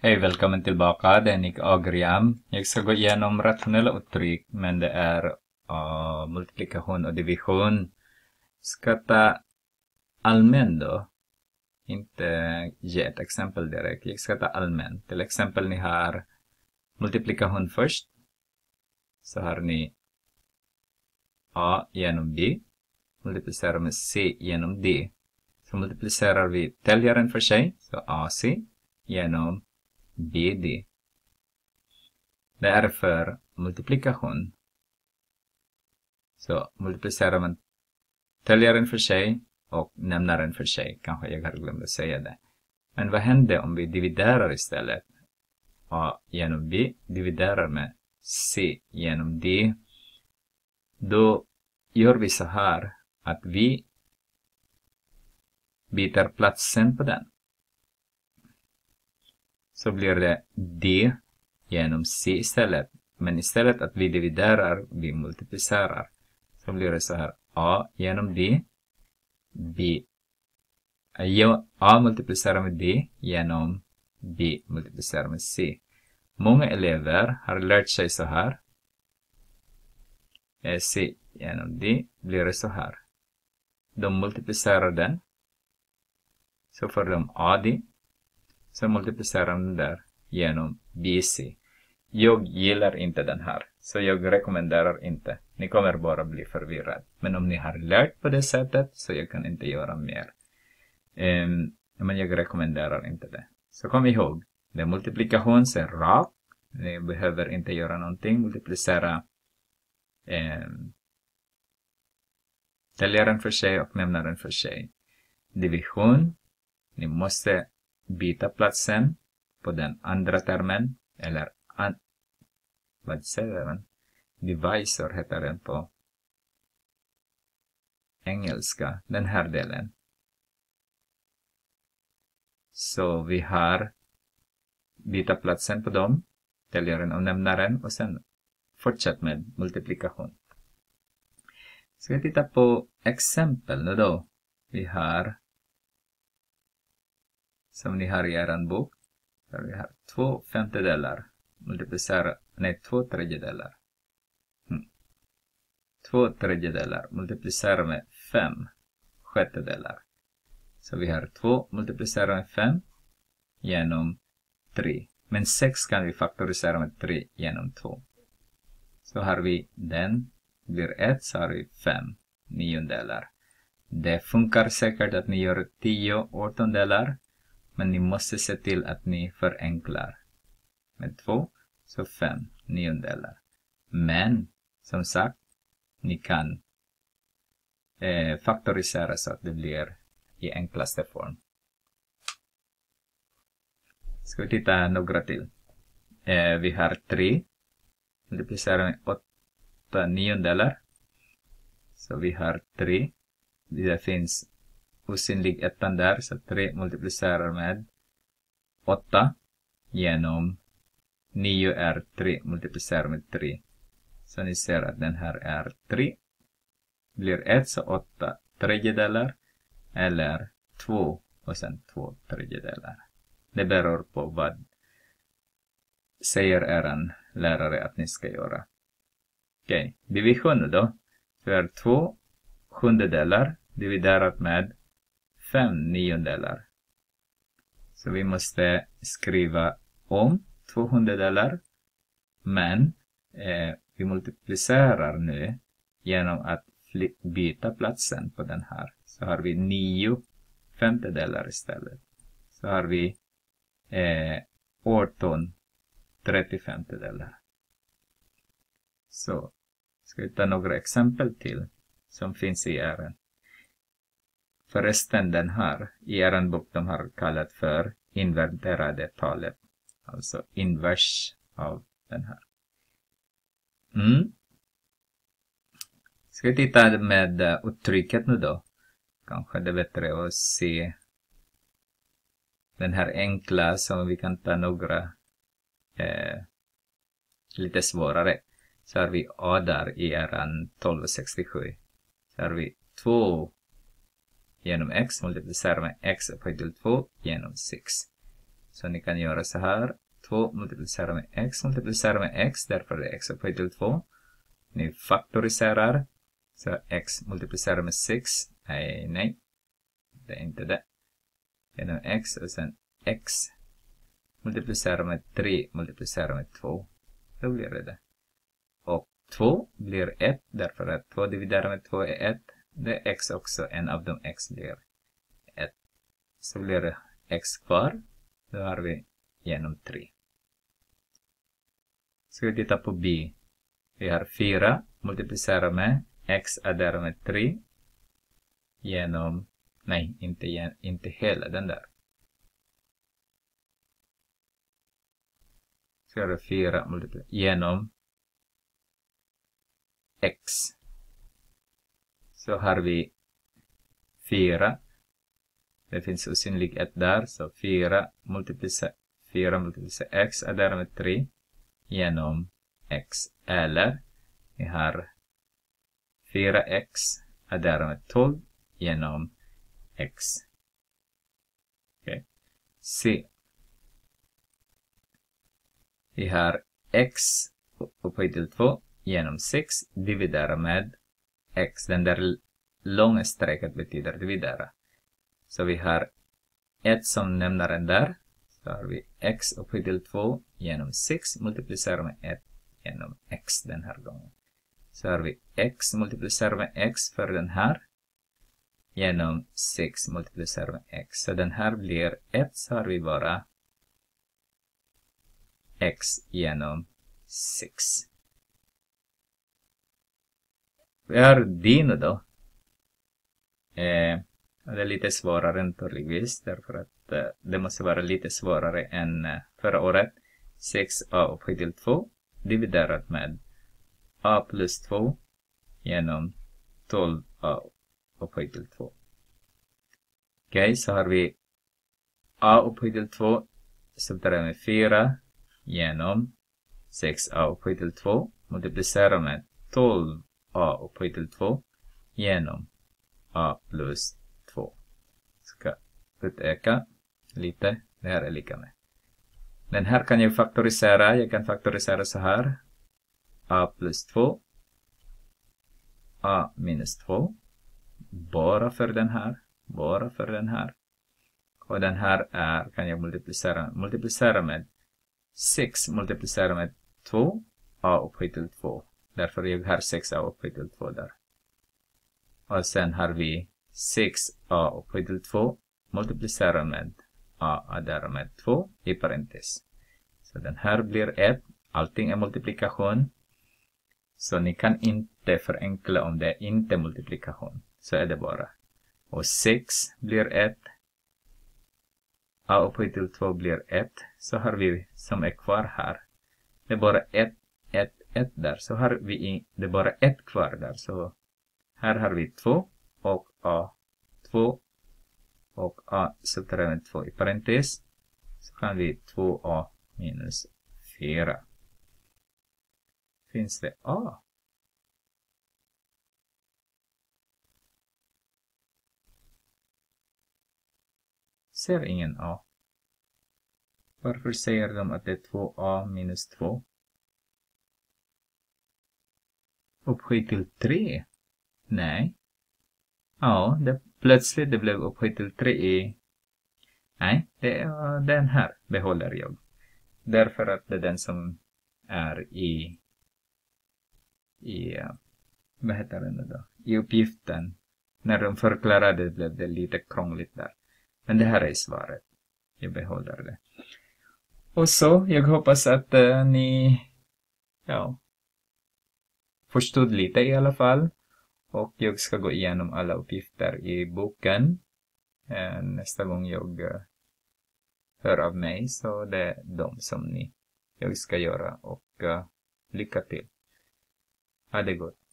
Hej, välkommen tillbaka. Det är Nick Agriam. Jag ska gå igenom rationella uttryck, men det är multiplikation och division. Ska ta allmän då. Inte ge ett exempel direkt. Jag ska ta allmän. Till exempel ni har multiplikation först. Så har ni A genom B. Multiplicerar med C genom D. Så multiplicerar vi täljaren för sig. Så AC genom BD. Det är för multiplikation. Så multiplicerar man täljaren för sig och nämnaren för sig. Kanske jag har glömt att säga det. Men vad händer om vi dividerar istället? A genom B dividerar med C genom D. Då gör vi så här att vi byter platsen på den. Så blir det D genom C istället. Men istället att vi dividerar, vi multiplicerar. Så blir det så här. A genom D. A multiplicerar med D genom B multiplicerar med C. Många elever har lärt sig så här. C genom D blir det så här. De multiplicerar den. Så får de AD. Så multiplicerar de där genom BC. Jag gillar inte den här. Så jag rekommenderar inte. Ni kommer bara bli förvirrad. Men om ni har lärt på det sättet så jag kan inte göra mer. Men jag rekommenderar inte det. Så kom ihåg. Det är multiplikation sen rak. Ni behöver inte göra någonting. Multiplicera täljaren för sig och nämnaren för sig. Division. Ni måste byta platsen på den andra termen. Eller vad säger man? Divisor heter den på engelska. Den här delen. Så vi har byta platsen på dem. Täljaren och nämnaren. Och sen fortsätt med multiplikation. Ska vi titta på exempel nu då. Vi har, som ni har i er bok. Så vi har 2/5 multiplicera, nej 2/3. 2/3 multiplicera med 5/6. Så vi har 2 multiplicera med 5 genom 3. Men 6 kan vi faktorisera med 3 genom 2. Så har vi den, blir 1, så har vi 5/9. Det funkar säkert att ni gör 10/18. Men ni måste se till att ni förenklar. Med 2, så 5/9. Men, som sagt, ni kan faktorisera så att det blir i enklaste form. Ska vi titta några till. Vi har 3. Multiplicerar med 8/9. Så vi har 3. Det finns osynlig ettan där. Så 3 multiplicerar med 8 genom 9 är 3 multiplicerar med 3. Så ni ser att den här är 3. Blir 1 så 8/3 eller 2 och sen 2/3. Det beror på vad säger eran lärare att ni ska göra. Okej, division då. Så är 2/7 dividerat med 5/9. Så vi måste skriva om 2/100. Men vi multiplicerar nu genom att byta platsen på den här. Så har vi 9/5 istället. Så har vi 18/35. Så ska vi ta några exempel till som finns i ären. Förresten den här i er bok de har kallat för inverterade talet. Alltså invers av den här. Ska vi titta med uttrycket nu då. Kanske det är bättre att se den här enkla som vi kan ta några lite svårare. Så har vi A där i eran 1267. Så har vi 2 genom x multiplicerar med x upphöjt till 2 genom 6. Så ni kan göra så här. 2 multiplicerar med x multiplicerar med x. Därför är det x upphöjt till 2. Ni faktoriserar. Så x multiplicerar med 6. Nej. Det är inte det. Genom x och sen x multiplicerar med 3 multiplicerar med 2. Då blir det. Och 2 blir 1. Därför att 2 dividerar med 2 är 1. Det är x också. En av dem x blir 1. Så blir det x kvar. Då har vi genom 3. Ska vi titta på b. Vi har 4 multiplicerar med x adderar med 3 genom, nej, inte hela den där. Så är det 4 multiplicerar genom x. Så har vi 4. Det finns osynlig 1 där. Så 4 multiplicerar x adderar med 3 genom x. Eller vi har 4x adderar med 12 genom x. Okej. C. Vi har x upphöjt till 2 genom 6 dividera med x. Den där långa strecket betyder dividera. Så vi har 1 som nämnaren där. Så har vi x upphöjt till 2 genom 6 multiplicerar med 1 genom x den här gången. Så har vi x multiplicerar med x för den här genom 6 multiplicerar med x. Så den här blir 1, så har vi bara x genom 6. Vi har dino då. Det är lite svårare naturligtvis, därför att det måste vara lite svårare än förra året. 6a upphöjt till 2 dividerat med a plus 2 genom 12a upphöjt till 2. Okej, så har vi a upphöjt till 2 subtraherar med 4 genom 6a upphöjt till 2 multiplicerar med 12a upphöjt till 2 genom a plus 2. Ska utöka lite. Det här är lika med. Den här kan jag faktorisera. Jag kan faktorisera så här. A plus 2. A minus 2. Bara för den här. Bara för den här. Och den här är, kan jag multiplicera med 6 multiplicera med 2. A upphöjt till 2. Därför jag har 6a upphöjt till 2 där. Och sen har vi 6a upphöjt till 2 multiplicera med a adderar med 2 i parentes. Så den här blir 1. Allting är multiplikation. Så ni kan inte förenkla om det är inte multiplikation. Så är det bara. Och 6 blir 1. A upphöjt till 2 blir 1. Så har vi som är kvar här. Det är bara 1 där. Så har vi det är bara 1 kvar där. Så här har vi 2 och a 2 och a subtraherar med 2 i parentes. Så kan vi 2a minus 4. Finns det a? Ser ingen a. Varför säger de att det är 2a minus 2? Upphöjt till 3? Nej. Ja, plötsligt det blev upphöjt till 3 i... Nej, det är den här behåller jag. Därför att det är den som är i vad heter den då? I uppgiften. När de förklarade blev det lite krångligt där. Men det här är svaret. Jag behåller det. Och så, jag hoppas att ni förstod lite i alla fall. Och jag ska gå igenom alla uppgifter i boken. Nästa gång jag hör av mig, så det är de som jag ska göra. Och lycka till. Ha det gott.